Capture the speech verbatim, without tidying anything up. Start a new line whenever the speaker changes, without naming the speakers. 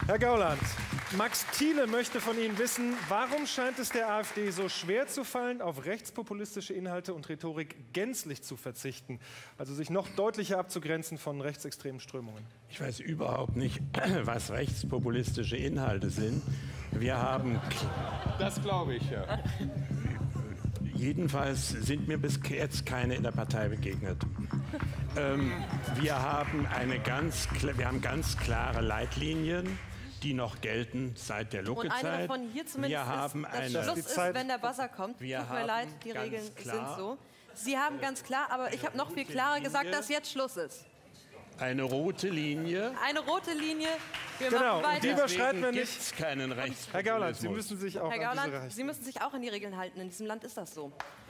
Herr Gauland, Max Thiele möchte von Ihnen wissen, warum scheint es der AfD so schwer zu fallen, auf rechtspopulistische Inhalte und Rhetorik gänzlich zu verzichten, also sich noch deutlicher abzugrenzen von rechtsextremen Strömungen?
Ich weiß überhaupt nicht, was rechtspopulistische Inhalte sind. Wir haben...
Das glaube ich, ja.
Jedenfalls sind mir bis jetzt keine in der Partei begegnet. ähm, wir, haben eine ganz, wir haben ganz klare Leitlinien, die noch gelten seit der Lucke-Zeit.
Und eine davon hier zumindest
wir haben
ist, dass
eine,
Schluss ist, wenn der Buzzer kommt.
Wir
Tut mir leid, die Regeln
klar,
sind so. Sie haben ganz klar, aber ich habe noch viel klarer
Linie,
gesagt, dass jetzt Schluss ist.
Eine rote Linie.
Eine rote Linie. Wir
genau,
machen weiter.
und die überschreiten wir nicht.
Gibt's keinen Rechtspopulismus.
Herr Gauland, Sie müssen sich auch
Herr
an
Gauland,
diese
Sie müssen sich auch an die Regeln halten. In diesem Land ist das so.